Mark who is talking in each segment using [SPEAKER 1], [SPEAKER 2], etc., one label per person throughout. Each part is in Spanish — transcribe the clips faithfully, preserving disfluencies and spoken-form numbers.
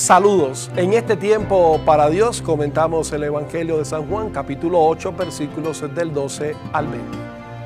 [SPEAKER 1] Saludos. En este tiempo para Dios comentamos el Evangelio de San Juan, capítulo ocho, versículos del doce al veinte.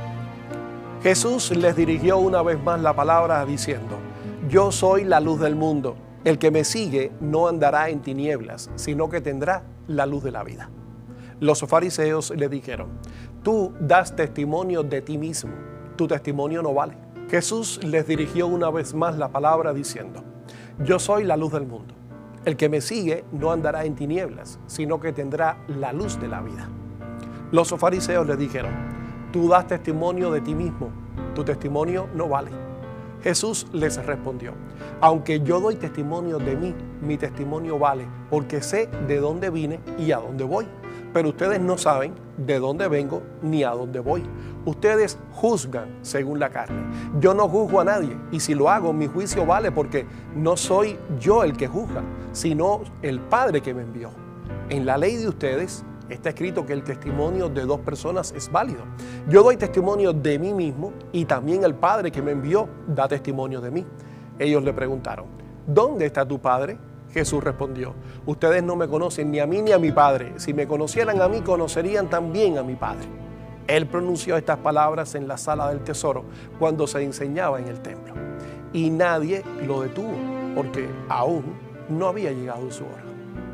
[SPEAKER 1] Jesús les dirigió una vez más la palabra diciendo: Yo soy la luz del mundo. El que me sigue no andará en tinieblas, sino que tendrá la luz de la vida. Los fariseos le dijeron: Tú das testimonio de ti mismo, tu testimonio no vale. Jesús les dirigió una vez más la palabra diciendo: Yo soy la luz del mundo. El que me sigue no andará en tinieblas, sino que tendrá la luz de la vida. Los fariseos le dijeron: Tú das testimonio de ti mismo, tu testimonio no vale. Jesús les respondió: Aunque yo doy testimonio de mí, mi testimonio vale, porque sé de dónde vine y a dónde voy. Pero ustedes no saben de dónde vengo ni a dónde voy. Ustedes juzgan según la carne. Yo no juzgo a nadie, y si lo hago, mi juicio vale, porque no soy yo el que juzga, sino el Padre que me envió. En la ley de ustedes está escrito que el testimonio de dos personas es válido. Yo doy testimonio de mí mismo, y también el Padre que me envió da testimonio de mí. Ellos le preguntaron: ¿Dónde está tu Padre? Jesús respondió: Ustedes no me conocen ni a mí ni a mi Padre. Si me conocieran a mí, conocerían también a mi Padre. Él pronunció estas palabras en la sala del tesoro cuando se enseñaba en el templo. Y nadie lo detuvo, porque aún no había llegado su hora.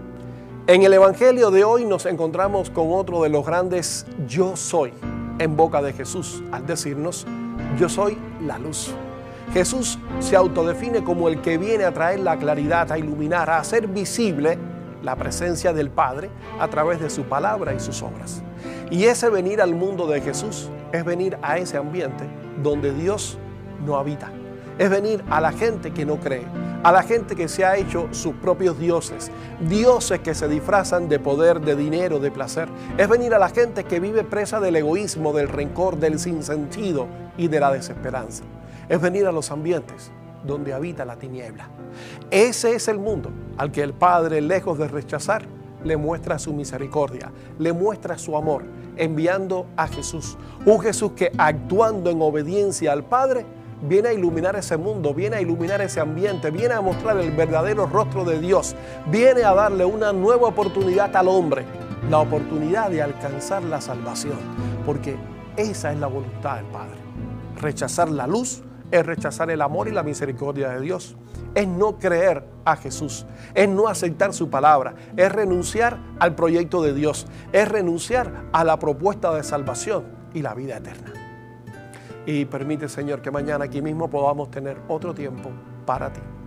[SPEAKER 1] En el Evangelio de hoy nos encontramos con otro de los grandes yo soy en boca de Jesús, al decirnos: Yo soy la luz. Jesús se autodefine como el que viene a traer la claridad, a iluminar, a hacer visible la presencia del Padre a través de su palabra y sus obras. Y ese venir al mundo de Jesús es venir a ese ambiente donde Dios no habita. Es venir a la gente que no cree, a la gente que se ha hecho sus propios dioses, dioses que se disfrazan de poder, de dinero, de placer. Es venir a la gente que vive presa del egoísmo, del rencor, del sinsentido y de la desesperanza. Es venir a los ambientes donde habita la tiniebla. Ese es el mundo al que el Padre, lejos de rechazar, le muestra su misericordia, le muestra su amor, enviando a Jesús. Un Jesús que, actuando en obediencia al Padre, viene a iluminar ese mundo, viene a iluminar ese ambiente, viene a mostrar el verdadero rostro de Dios, viene a darle una nueva oportunidad al hombre, la oportunidad de alcanzar la salvación, porque esa es la voluntad del Padre. Rechazar la luz es rechazar el amor y la misericordia de Dios. Es no creer a Jesús, es no aceptar su palabra, es renunciar al proyecto de Dios, es renunciar a la propuesta de salvación y la vida eterna. Y permite, Señor, que mañana aquí mismo podamos tener otro tiempo para ti.